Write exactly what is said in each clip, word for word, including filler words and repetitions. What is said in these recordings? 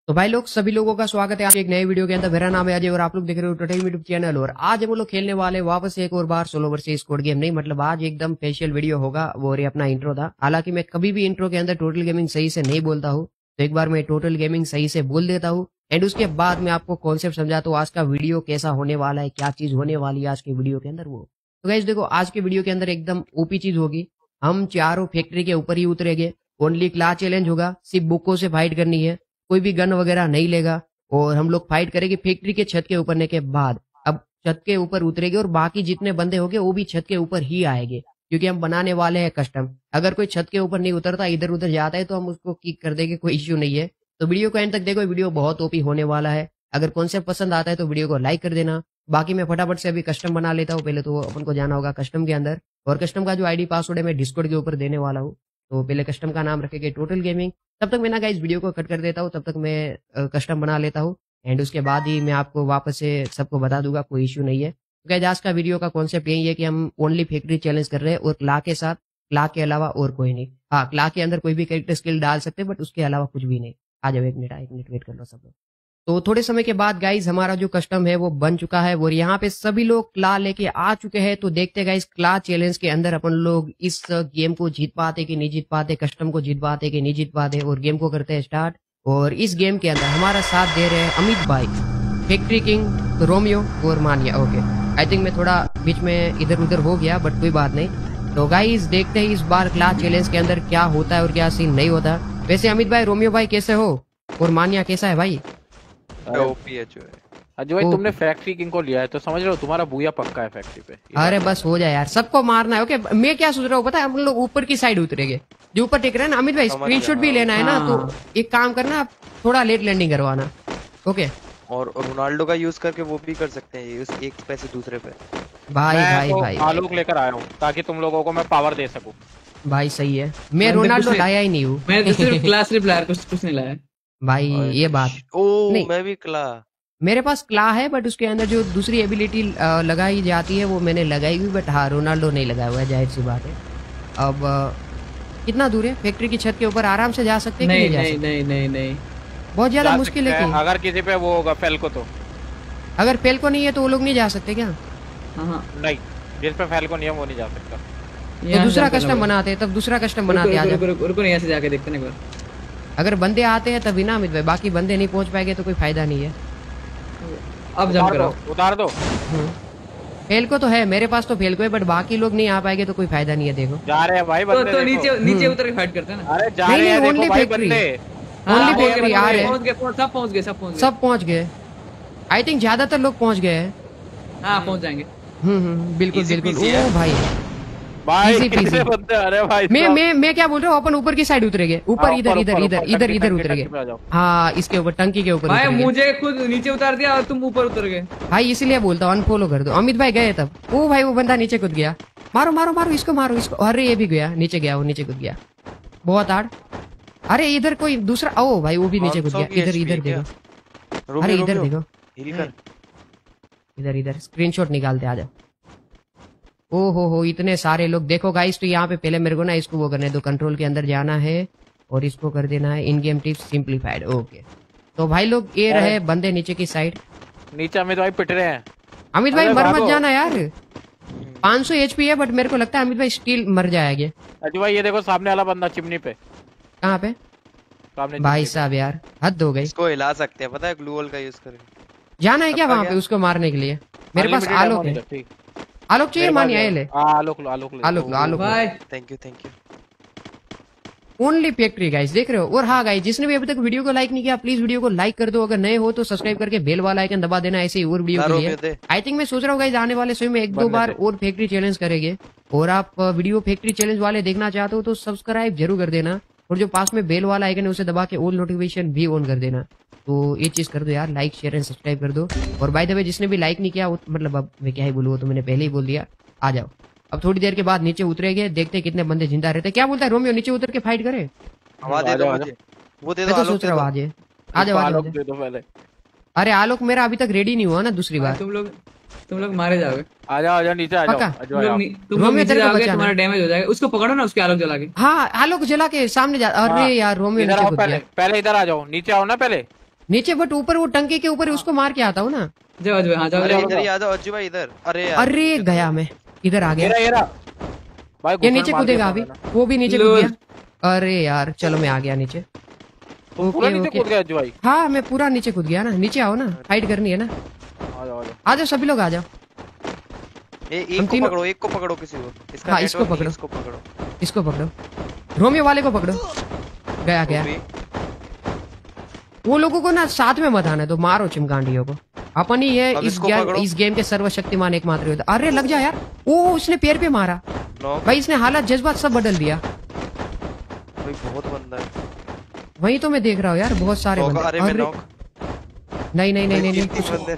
तो भाई लोग सभी लोगों का स्वागत है आज एक नए वीडियो के अंदर। मेरा नाम है अजय और आप लोग देख रहे हो टोटल यूट्यूब चैनल। और आज हम लोग खेलने वाले वापस एक और बार सोलो वर्सेस स्क्वाड गेम। नहीं मतलब आज एकदम स्पेशल वीडियो होगा, वो ये अपना इंट्रो था। हालांकि मैं कभी भी इंट्रो के अंदर टोटल गेमिंग सही से नहीं बोलता हूँ, तो एक बार मैं टोटल गेमिंग सही से बोल देता हूँ एंड उसके बाद मैं आपको कॉन्सेप्ट समझाता हूँ आज का वीडियो कैसा होने वाला है, क्या चीज होने वाली है आज के वीडियो के अंदर। वो तो गाइस देखो, आज के वीडियो के अंदर एकदम ओपी चीज होगी। हम चारों फैक्ट्री के ऊपर ही उतरेंगे। ओनली क्लास चैलेंज होगा, सिर्फ बुकों से फाइट करनी है, कोई भी गन वगैरह नहीं लेगा। और हम लोग फाइट करेंगे फैक्ट्री के छत के ऊपरने के बाद। अब छत के ऊपर उतरेंगे और बाकी जितने बंदे होंगे वो भी छत के ऊपर ही आएंगे, क्योंकि हम बनाने वाले हैं कस्टम। अगर कोई छत के ऊपर नहीं उतरता, इधर उधर जाता है, तो हम उसको किक कर देंगे, कोई इश्यू नहीं है। तो वीडियो को एंड तक देखो, वीडियो बहुत ओपी होने वाला है। अगर कॉन्सेप्ट पसंद आता है तो वीडियो को लाइक कर देना। बाकी मैं फटाफट से अभी कस्टम बना लेता हूँ। पहले तो अपन को जाना होगा कस्टम के अंदर, और कस्टम का जो आईडी पासवर्ड है मैं डिस्कॉर्ड के ऊपर देने वाला हूँ। तो पहले कस्टम का नाम रखेंगे टोटल गेमिंग। तब तक मैं ना गाइस वीडियो को कट कर देता हूँ, तब तक मैं कस्टम बना लेता हूँ एंड उसके बाद ही मैं आपको वापस से सबको बता दूंगा, कोई इश्यू नहीं है। तो गाइस आज का वीडियो का कॉन्सेप्ट यही है कि हम ओनली फैक्ट्री चैलेंज कर रहे हैं और क्ला के साथ, क्ला के अलावा और कोई नहीं। हाँ, क्ला के अंदर कोई भी कैरेक्टर स्किल डाल सकते हैं, बट उसके अलावा कुछ भी नहीं। आ जाओ, एक मिनट एक मिनट वेट कर लो सब लोग। तो थोड़े समय के बाद गाइज हमारा जो कस्टम है वो बन चुका है और यहाँ पे सभी लोग क्ला लेके आ चुके हैं। तो देखते हैं गाइज क्ला चैलेंज के अंदर अपन लोग इस गेम को जीत पाते कि नहीं जीत पाते, कस्टम को जीत पाते कि नहीं जीत पाते। और गेम को करते हैं स्टार्ट। और इस गेम के अंदर हमारा साथ दे रहे हैं अमित भाई, फैक्ट्री किंग, रोमियो और मानिया। ओके, आई थिंक मैं थोड़ा बीच में इधर उधर हो गया, बट कोई बात नहीं। तो गाइज देखते हैं इस बार क्ला चैलेंज के अंदर क्या होता है और क्या सीन नहीं होता। वैसे अमित भाई, रोमियो भाई कैसे हो और मानिया कैसा है भाई? ओपी है जो है। अजय भाई तुमने फैक्ट्री किंग को लिया है तो समझ रहे हो तुम्हारा बूया पक्का है फैक्ट्री पे। अरे बस हो जाए यार, सबको मारना है। ओके, मैं क्या सोच रहा हूँ पता है, हम लोग ऊपर की साइड उतरेंगे, जो ऊपर टेक रहे हैं ना। अमित भाई स्क्रीनशॉट भी लेना है ना, तो एक काम करना, थोड़ा लेट लैंडिंग करवाना। ओके, और रोनाल्डो का यूज करके वो भी कर सकते हैं, यूज एक पैसे दूसरे पे। भाई भाई तो भाई आलोक लेकर आया हूँ ताकि तुम लोगों को मैं पावर दे सकूं। भाई सही है, मैं रोनाल्डो लाया ही नहीं हूँ। मैं दूसरे क्लास सिर्फ लाया, कुछ कुछ नहीं लाया भाई। ये बात ओ नहीं, मैं भी क्ला, मेरे पास क्ला है, बट उसके अंदर जो दूसरी एबिलिटी लगाई जाती है वो मैंने लगाई हुई, बट हाँ रोनाल्डो नहीं लगाया हुआ है, जाहिर सी बात है। अब कितना दूर है फैक्ट्री की छत के ऊपर? आराम से जा सकते हैं कि नहीं नहीं जा नहीं सकते? नहीं नहीं नहीं बहुत ज्यादा मुश्किल है कि अगर किसी पे वो होगा फेल को, तो अगर फेल को नहीं है तो वो लोग नहीं जा सकते क्या? हाँ नहीं, जिस पे फेल को नहीं है वो नहीं जा सकता। तो दूसरा कस्टम बनाते हैं, तब दूसरा कस्टम बनाते हैं। रुको नहीं, ऐसे जाके देखते ना एक बार। अगर बंदे आते हैं तभी ना अमित भाई, बाकी बंदे नहीं पहुंच पाएंगे तो कोई फायदा नहीं है। अब जंप करो, उतार दो। फेल को तो है मेरे पास, तो फेल को है, बट बाकी लोग नहीं आ पाएंगे तो कोई फायदा नहीं है। देखो जा रहे हैं भाई तो, बंदे, तो नीचे नीचे उतर के फाइट करते हैं ना। अरे जा रहे हैं, ओनली देखो भाई फैक्ट्री, बंदे ओनली फैक्ट्री आ रहे हैं। पहुंच गए, सब पहुंच गए, सब पहुंच गए, सब पहुंच गए। आई थिंक ज्यादातर लोग पहुंच गए हैं। हाँ पहुंच जाएंगे। हम्म हम्म बिल्कुल बिल्कुल। ओ भाई भाई Easy peasy। कितने बंदे आ रहे हैं भाई। मैं मैं मैं क्या बोल रहा हूँ, अपन ऊपर की साइड उतरेंगे, ऊपर हाँ, इधर ऊपर, इधर ऊपर, इधर ऊपर, इधर टंकी, इधर टंकी, उतरेंगे। टंकी पे आ जाओ। हाँ, इसके ऊपर, टंकी के ऊपर भाई उतरेंगे। मुझे खुद नीचे उतार दिया और तुम ऊपर उतर गए भाई इसीलिए बोलता हूँ अनफॉलो कर दो। अमित भाई गए तब, ओ भाई वो बंदा नीचे कूद गया। मारो मारो मारो इसको, मारो इसको। अरे ये भी गया, नीचे गया, वो नीचे कूद गया, बहुत हार्ड। अरे इधर कोई दूसरा, ओ भाई वो भी नीचे कूद गया। इधर इधर देखो, अरे इधर देखो, इधर इधर स्क्रीनशॉट निकालते आ जाओ। ओ हो हो इतने सारे लोग देखो गाइस। तो यहाँ पे पहले मेरे को ना इसको वो करने दो, कंट्रोल के अंदर जाना है और इसको कर देना है in game tips simplified. Okay, तो भाई लोग ये रहे बंदे नीचे की साइड। नीचे अमित भाई पिट रहे हैं। अमित भाई मर मत जाना यार, पाँच सौ एचपी है, बट मेरे को लगता है अमित भाई स्टील मर जाएंगे। अजय भाई ये देखो सामने वाला बंदा चिमनी पे। कहाँ पे? सामने भाई साहब यार हद हो गई। इसको हिला सकते हैं, पता है, ग्लू वॉल का यूज करके। जाना है क्या वहाँ पे उसको मारने के लिए? मेरे पास आलोक है। आलोक चाहिए? मानिया ये ले, आलोक लो, आलोक लो, आलोक लो, आलोक भाई। Thank you thank you. Only factory guys, देख रहे हो। और हाँ गाइस, जिसने भी अभी तक वीडियो को लाइक नहीं किया, प्लीज वीडियो को लाइक कर दो। अगर नए हो तो सब्सक्राइब करके बेल वाला आइकन दबा देना, ऐसे ही और वीडियो के लिए। आई थिंक मैं सोच रहा हूँ गाइस आने वाले समय में एक दो बार और फैक्ट्री चैलेंज करेंगे। और आप वीडियो फैक्ट्री चैलेंज वाले देखना चाहते हो तो सब्सक्राइब जरूर कर देना, और जो पास में बेल वाला आइकन है उसे दबा के ऑल नोटिफिकेशन भी ऑन कर देना। तो ये चीज कर दो यार, लाइक शेयर एंड सब्सक्राइब कर दो। और बाय द वे जिसने भी लाइक नहीं किया, मतलब अब मैं क्या ही बोलूँ, तो मैंने पहले ही बोल दिया। आ जाओ, अब थोड़ी देर के बाद नीचे उतरेंगे, देखते हैं कितने बंदे जिंदा रहते। क्या बोलता है रोमियो, नीचे उतर के फाइट करे? हवा दे दो मुझे, वो दे दो। मैं तो सोच रहा हूँ आज आ जाओ, आ जाओ। दे दो पहले। अरे आलोक मेरा अभी तक रेडी नहीं हुआ ना दूसरी बार। तुम लोग तुम लोग मारे जाओगे। आ जाओ, आ जाओ नीचे आ जाओ। पक्का? आ तुम जाओ लोग नी- तुम लोग रोमियो नीचे तेरे को जाओगे, बचाना तुम्हारा डैमेज हो जाएगा। उसको पकड़ो ना, उसके आलोक जला के। हाँ आलोक जला के सामने जा। अरे यार रोमियो इधर नीचे आओ कूद पहले, गया। पहले इधर आ जाओ, नीचे आओ ना पहले। नीचे बट ऊपर वो टंकी के ऊपर उसको मार के आता हूँ ना। जाओ जाओ, हाँ जाओ अरे जाओ। इधर ही आ जाओ अज्जू भाई इधर। अरे यार अरे गया मैं, इधर आ गया। येरा येरा भाई ये घुसड़ नीचे मार कूदेगा दिया अभी, मैंने। वो भी नीचे कूद लो। गया। अरे यार चलो मैं आ गया नीचे। तुम पूरा ओके, नीचे ओके। कूद गए अज्जू भाई। हाँ मैं पूरा नीचे कूद गया ना। नीचे आओ ना, फाइट करनी है ना। आ जाओ आ जाओ। आ जाओ सभी लोग आ जाओ। ए, हम एक को तीनों- पकड़ो, एक को पकड़ो किसी को। इसका हाँ, इसको network नहीं, पकड़ो। इसको पकड़ो। इसको पकड़ो, रोमियो वाले को पकड़ो। गया गया। भी। वो लोगों को ना साथ में मत आने दो, मारो चिमकांडियों को। अपन ही है अब इस इसको गेम पकड़ो। इस गेम के सर्वशक्तिमान एकमात्र योद्धा। अरे लग जा यार। ओ उसने पैर पे मारा नॉक भाई, इसने हालत जज्बात सब बदल दिया। भाई बहुत बंदा है। वही तो मैं देख रहा हूँ यार, बहुत सारे नॉक, बंदे। अरे मैं अरे नॉक। नहीं नहीं नहीं नहीं नहीं, तीन- तीन कुछ बंदे।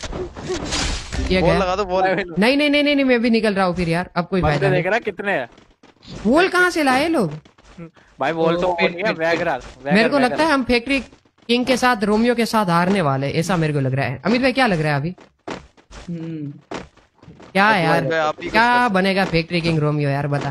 किया बॉल गया। लगा दो बॉल। नहीं नहीं नहीं नहीं नहीं, मैं भी निकल रहा हूँ फिर यार, अब कोई बंदे फायदा नहीं। देख रहा कितने हैं वोल कहाँ से लाए लोग? भाई। बोल तो ओ, वो नहीं है वैगरर। मेरे को लगता है हम फैक्ट्री किंग के साथ रोमियो के साथ हारने वाले, ऐसा मेरे को लग रहा है। अमित भाई क्या लग रहा है अभी? हम्म, क्या अज्जू यार, भाई, आप ही कुछ क्या कर सकते बनेगा फैक्ट्री किंग रोमियो यार, बता।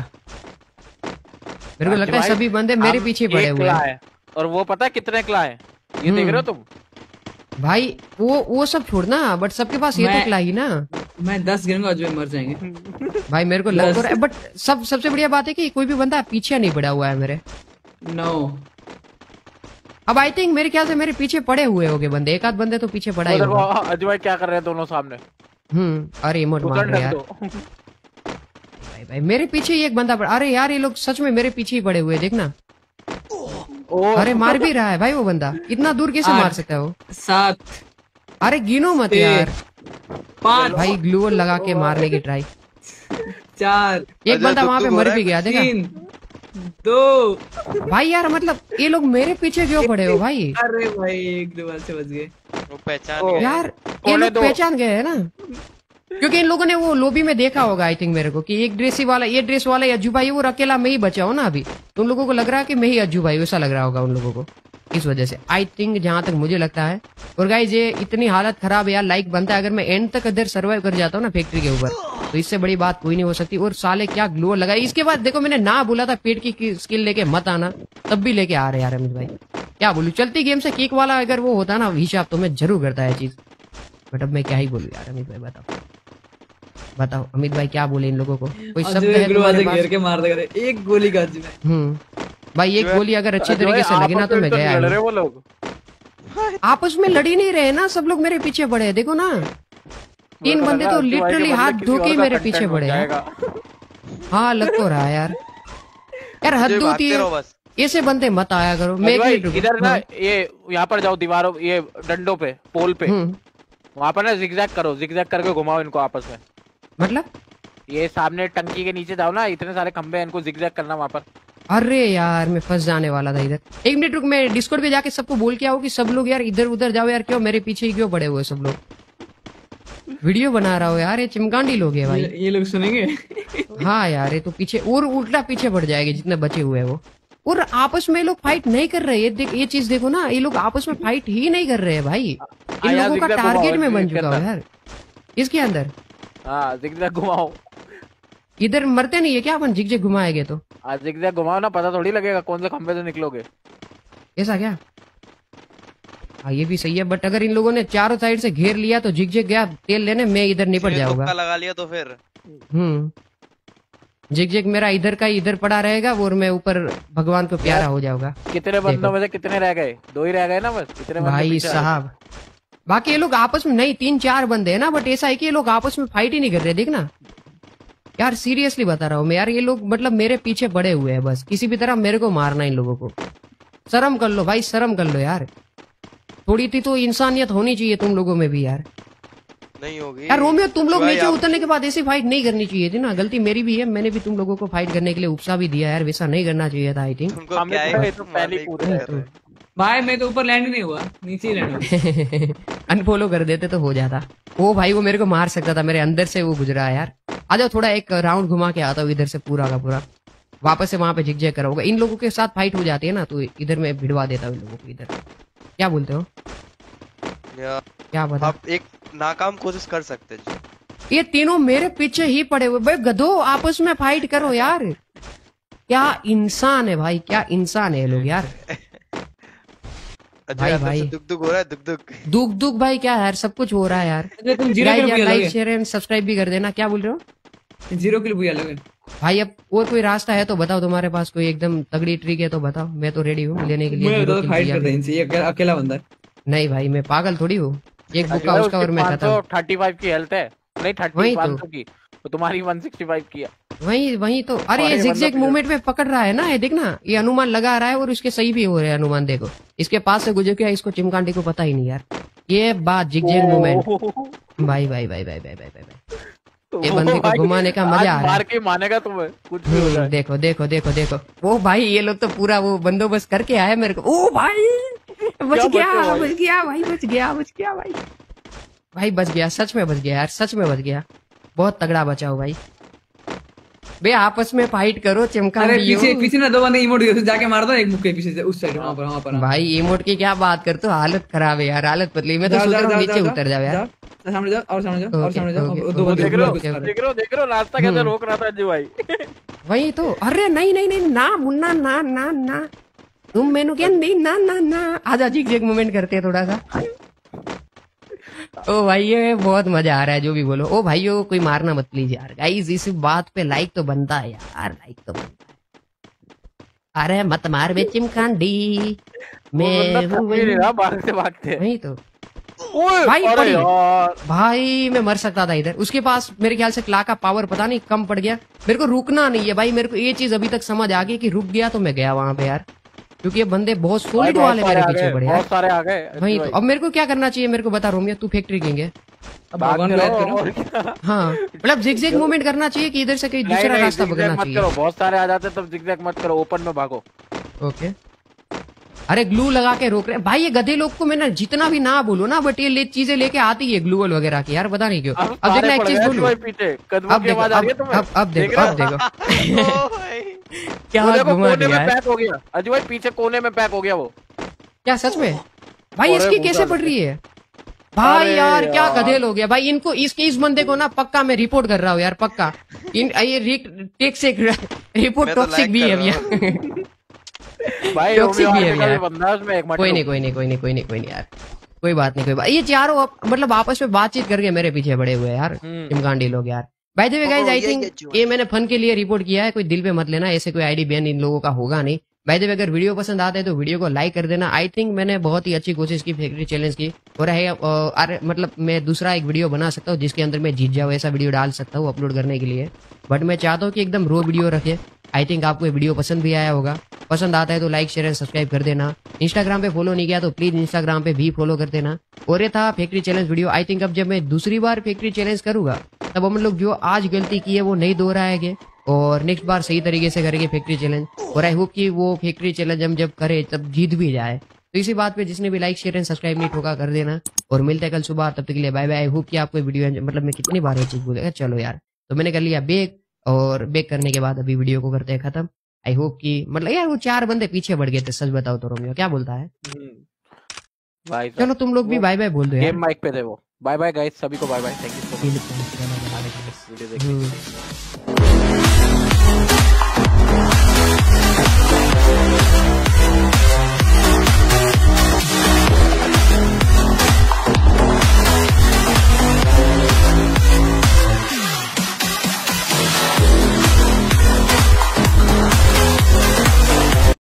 मेरे को लगता है भाई, सभी बंदे मेरे हम पीछे पड़े एक हुए क्ला हैं। है और वो पता है कितने क्ला है, ये हम्म। देख रहे हो तुम? भाई वो वो सब छोड़ना, बट सबके पास ये तो मैं- क्ला ही ना। मैं दस गिरूंगा अजू मर जाएंगे। भाई मेरे को लग तो रहा है, बट सब सबसे बढ़िया बात है कि कोई भी बंदा पीछे नहीं पड़ा हुआ है मेरे। नो अब आई थिंक मेरे ख्याल से मेरे पीछे पड़े हुए होंगे बंदे, एक आध बंदे तो पीछे पड़ा ही उधर वो होगा। अजू भाई क्या कर रहे हैं दोनों सामने? हम्म, अरे इमोट मार उधर रहे ढक यार। दो। भाई भाई मेरे पीछे ही एक बंदा पड़ा। अरे यार ये लोग सच में मेरे पीछे ही पड़े हुए हैं, देखना। ओ अरे मार भी रहा है भाई वो बंदा, इतना दूर कैसे आठ। मार सकता है वो? सात अरे गिनो मत छह, यार। पाँच भाई ग्लूवल लगा के मारने की ट्राई। चार एक अजय, बंदा दुख वहां पे दुख हो मर रहा भी है? गया, देखा? तीन दो। भाई यार मतलब ये लोग मेरे पीछे क्यों पड़े हो भाई? अरे भाई एक दो बार से बच गए। वो पहचान ओ। गए। यार ये कौन है लोग दो? पहचान गए है ना, क्योंकि इन लोगों ने वो लॉबी में देखा होगा आई थिंक मेरे को, कि एक ड्रेस वाला, ये ड्रेस वाला अज्जू भाई, वो अकेला मैं ही बचा हूँ ना अभी। तो उन लोगों को लग रहा है कि मैं ही अज्जू भाई, वैसा लग रहा होगा उन लोगों को, इस वजह से आई थिंक, जहां तक मुझे लगता है। और गाइस ये इतनी हालत खराब है यार, लाइक बनता है अगर मैं एंड तक इधर सर्वाइव कर जाता हूँ ना फैक्ट्री के ऊपर, तो इससे बड़ी बात कोई नहीं हो सकती। और साले क्या ग्लो लगाई इसके बाद, देखो मैंने ना बोला था पेट की स्किल लेके मत आना, तब भी लेके आ रहे यार अमित भाई। क्या बोलूं, चलती गेम से किक वाला अगर वो होता ना हिसाब, तो मैं जरूर करता है चीज। बट अब मैं क्या ही बोलूं यार अमित भाई, बताओ बताओ अमित भाई क्या बोले इन लोगों को? कोई शब्द अजू है एक तुम्हारे से पास? घेर के मार देगा रे। एक गोली का अजू भाई। हम्म भाई एक गोली अगर अच्छे अजू भाई, तरीके से लगी ना तो आपस मैं में गया लड़ ही। रहे वो लोग। आपस में लड़ ही नहीं रहे ना, सब लोग मेरे पीछे पड़े हैं, देखो ना। तीन मेरे को बंदे लगा तो अज्जू भाई के लिटरली बदले हाथ किसी धो के और ही का मेरे content पीछे बन पड़े हैं। जाएगा। हाँ लग तो रहा है यार। यार हद अजय, होती भागते है, रहो बस। ऐसे बंदे मत आया करो। मैं अजू एक भाई, मिनट रुको। इधर ना हाँ, ये यहाँ पर जाओ, दीवारों, ये डंडों पे, पोल पे, हम्म, वहाँ पर ना जिगजैग करो, जिगजैग करके घुमाओ इनको आपस में। मतलब ये सामने टंकी के नीचे जाओ ना, इतने सारे खंबे हैं, इनको जिगजैग करना वहाँ पर। अरे यार मैं फंस जाने वाला था इधर। एक मिनट रुक, मैं डिस्कॉर्ड पे जाके सबको बोल के आऊँ कि सब लोग यार इधर उधर जाओ यार, क्यों मेरे पीछे ही क्यों पड़े हुए सब लोग? वीडियो बना रहा हो यार, ये चिमकांडी लोग है भाई। ये ये लोग सुनेंगे। हाँ यार ये तो पीछे और उल्टा पीछे पड़ जाएंगे जितने बचे हुए हैं वो। और आपस में ये लोग फाइट नहीं कर रहे, ये देख, ये चीज देखो ना, ये लोग आपस में फाइट ही नहीं कर रहे हैं भाई। इन यार, लोगों का zigzag टारगेट घुमाओ, में बन इसके चुका हूँ अंदर। यार इसके अंदर। हाँ जिगजैग घुमाओ। इधर मरते नहीं है क्या अपन जिग घुमाएंगे तो? आज जिगजैग घुमाओ ना, पता थोड़ी लगेगा कौन से खंबे से निकलोगे। ऐसा क्या? हाँ ये भी सही है, बट अगर इन लोगों ने चारों साइड से घेर लिया तो जिग गया तेल लेने, मैं इधर निपट इसने जाऊंगा। तुक्का लगा लिया तो फिर हम्म जिग मेरा इधर का ही इधर पड़ा रहेगा और मैं ऊपर भगवान को प्यारा हो जाऊंगा। कितने बंदों में से कितने रह गए? दो ही रह गए ना बस, कितने बंदे भाई पीछे आ गए? साहब बाकी ये लोग आपस में नहीं, तीन चार बंदे हैं ना, बट ऐसा है कि ये लोग आपस में फाइट ही नहीं कर रहे, देखना यार, सीरियसली बता रहा हूँ मैं यार। ये लोग मतलब मेरे पीछे पड़े हुए हैं, बस किसी भी तरह मेरे को मारना इन लोगों को। शर्म कर लो भाई, शर्म कर लो यार, थोड़ी सी तो इंसानियत होनी चाहिए तुम लोगों में भी यार। नहीं होगी यार रोमियो तुम लोग भाई, नीचे आप- उतरने के बाद ऐसी फाइट नहीं करनी चाहिए थी ना, गलती मेरी भी है, मैंने भी तुम लोगों को फाइट करने के लिए उपसा भी दिया यार, वैसा नहीं करना चाहिए था आई थिंक। तुमको हमें क्या तो है ये तो पहले ही कूद रहे थे। भाई मैं तो ऊपर लैंड नहीं हुआ, नीचे ही लैंड हुआ। अनफॉलो कर देते तो हो जाता। वो भाई वो मेरे को मार सकता था, मेरे अंदर से वो गुजरा है यार। आ जाओ थोड़ा एक राउंड घुमा के आता हूँ इधर से पूरा का पूरा, वापस से वहां पे झिकझैक करोगे। इन लोगों के साथ फाइट हो जाती है ना, तो इधर मैं भिड़वा देता हूँ इन लोगों को इधर। क्या बोलते हो? या, क्या बता? आप एक नाकाम कोशिश कर सकते हैं। ये तीनों मेरे पीछे ही पड़े हुए, भाई गधो आपस में फाइट करो यार। क्या इंसान है भाई, क्या इंसान है ये लोग यार। अजय अंदर भाई। से दुख दुख हो रहा है, दुख दुख। दुख दुख भाई क्या है यार, सब कुछ हो रहा है यार। अरे तुम जीरो Guys, किलो यार भूया लाइक लोगे, शेयर एंड सब्सक्राइब भी कर देना। क्या बोल रहे हो जीरो किलो भूया लोगे। भाई? अब और कोई रास्ता है तो बताओ, तुम्हारे पास कोई एकदम तगड़ी ट्रिक है तो बताओ, मैं तो रेडी हूँ लेने के लिए। मुझे जीरो तो किल फाइट भूया करते भी। हैं इनसे, ये अकेला अकेला बंदा है। नहीं भाई मैं पागल थोड़ी हूँ, एक बुक का अजय उसका और मैं उसकी खत्म। थर्टी फाइव की हेल्थ है, नहीं थर्टी वही पाँच तो। सौ की, तो तुम्हारी वन सिक्सटी फाइव की है। वही वही तो। अरे ये अरे जिगजैग मतलब मूवमेंट में पकड़ रहा है ना, ये देखना, ये अनुमान लगा रहा है और इसके सही भी हो रहे हैं अनुमान। देखो इसके पास से गुजर गया, इसको चिमकांडी को पता ही नहीं यार। ये बात जिगजैग मूवमेंट। भाई भाई भाई भाई भाई भाई भाई ये बंदे को घुमाने का मजा आ रहा मार है। के मानेगा तुम्हें कुछ भी हो हम्म, जाए। देखो देखो देखो देखो वो भाई, ये लोग तो पूरा वो बंदोबस्त करके आए मेरे को। ओ भाई बच क्या गया बचे भाई? बच गया भाई, बच गया बच गया भाई। भाई बच गया, सच में बच गया यार, सच में बच गया। बहुत तगड़ा बचा हो भाई। बे आपस में फाइट करो, चिमका अरे दियो। पीछे पीछे ना दो बंदे इमोट दिए, जाके मार दो एक मुक्के पीछे से उस साइड, वहां पर वहां पर। भाई इमोट की क्या बात करते हो, हालत खराब है यार, हालत बदली। मैं तो सोच रहा हूँ नीचे उतर जाओ यार। जाओ, सामने जाओ और सामने जाओ और ओके, सामने जाओ। ओके, अब दो ओके, बंदे देख रहे हो कुछ कर रहे देख रहे हो देख रहे हो रास्ता कैसे रोक रहा था अजय भाई। वही तो। अरे नहीं नहीं नहीं ना मुन्ना, ना ना ना तुम मेनू क्या नहीं, ना ना ना आजा जिग जिग मूवमेंट करते हैं थोड़ा सा। ओ भाई ये बहुत मजा आ रहा है, जो भी बोलो। ओ भाइयों कोई मारना मत लीजिए यार। गाइस इस बात पे लाइक तो बनता है यार, लाइक तो बनता है। अरे मत मार बे चिमकांडी, वो मैं बंदा थक भी नहीं रहा भागते भागते। वही तो। ओए भाई, अरे पड़ी। यार भाई मैं मर सकता था इधर। उसके पास मेरे ख्याल से क्ला का पावर पता नहीं कम पड़ गया। मेरे को रुकना नहीं है भाई, मेरे को ये चीज अभी तक समझ आ गई कि रुक गया तो मैं गया वहां पे यार, क्योंकि ये बंदे बहुत सोलिड बहुत वाले सारे मेरे आ पीछे गए, पड़े यार। बहुत सारे आ गए अजय वही भाई। तो। अब मेरे को क्या करना चाहिए, मेरे को बता रोमियो, तू फैक्ट्री किंग है। अब भगवान को याद भागते करो। रहो और क्या। हाँ मतलब जिगजैग मूवमेंट करना चाहिए कि इधर से कहीं नहीं दूसरा नहीं रास्ता zigzag पकड़ना मत चाहिए। करो, बहुत सारे आ जाते तब जिगजैग मत करो, ओपन में भागो। ओके। अरे ग्लू लगा के रोक रहे भाई, ये गधे लोग को मैं ना जितना भी ना बोलूं ना, बट ये ले, चीजें लेके आती है ग्लूवल वगैरह की यार, पता नहीं क्यों। अब अब देखना सारे एक पड़ चीज गए बोलूं, अजय भाई पीछे, कदमों अब की देखो आवाज आ अब रही है तुम्हें। अब अब देख देखो रहे अब हो? देखो ओ भाई। क्या वो हाथ देखो घुमा कोने दिया में यार। पैक हो गया अजय भाई, पीछे कोने में पैक हो गया वो। क्या सच में भाई? अरे इसकी भूत कैसे डाल पड़ दे। रही है भाई? अरे यार क्या यार। गधे लोग हैं भाई। इनको इसके इस बंदे को ना पक्का मैं रिपोर्ट कर रहा हूँ यार, पक्का। इन ये टॉक्सिक रिपोर्ट मैं तो टॉक्सिक like भी है कर रहा भैया। भाई टॉक्सिक रोमियो भी है आर्टिकल यार। बंदा है उसमें एक मत कोई नहीं कोई नहीं कोई नहीं कोई नहीं कोई नहीं यार, कोई बात नहीं कोई बात। ये चारों आप- मतलब आपस में बातचीत करके मेरे पीछे बड़े हुए यार, हम्म। चिमकांडी लोग यार। By the way guys I ये- थिंक ये जो- ये मैंने फन के लिए रिपोर्ट किया है, कोई दिल पे मत लेना, ऐसे कोई आईडी बैन इन लोगों का होगा नहीं। बाय द वे अगर वीडियो पसंद आता है तो वीडियो को लाइक कर देना। आई थिंक मैंने बहुत ही अच्छी कोशिश की फैक्ट्री चैलेंज की, और है अ, अरे मतलब मैं दूसरा एक वीडियो बना सकता हूँ जिसके अंदर मैं जीत जाऊँ, ऐसा वीडियो डाल सकता हूँ अपलोड करने के लिए। बट मैं चाहता हूँ कि एकदम रो वीडियो रखे। आई थिंक आपको ये वीडियो पसंद भी आया होगा। पसंद आता है तो लाइक शेयर एंड सब्सक्राइब कर देना। इंस्टाग्राम पे फॉलो नहीं किया तो प्लीज इंस्टाग्राम पे भी फॉलो कर देना। और ये था factory challenge video. I think अब जब मैं दूसरी बार फैक्ट्री चैलेंज करूंगा तब हम लोग जो आज गलती की है वो नहीं दोहराएंगे, और नेक्स्ट बार सही तरीके से करेंगे फैक्ट्री चैलेंज। और आई होप कि वो फैक्ट्री चैलेंज हम जब करें तब जीत भी जाए। तो इसी बात पे जिसने भी लाइक शेयर एंड सब्सक्राइब नहीं ठोका कर देना, और मिलते हैं कल सुबह। तब तक के लिए बाय बाय। आई होप कि आपको वीडियो मतलब मैं कितनी बार ये चीज बोलेगा। चलो यार, तो मैंने कर लिया बेक, और बेक करने के बाद अभी वीडियो को करते हैं खत्म। आई होप कि मतलब यार वो चार बंदे पीछे बढ़ गए थे, सच बताओ तो रोमियो क्या बोलता है? हम्म। भाई चलो तुम लोग भी वो बाय बाय बोल दो यार। गेम माइक पे थे वो। बाय बाय गाइस, सभी को bye bye, thank you so ये मच लोग तो मुझसे ज्यादा बना रहे हैं। वीडियो देखने के लिए। हम्म।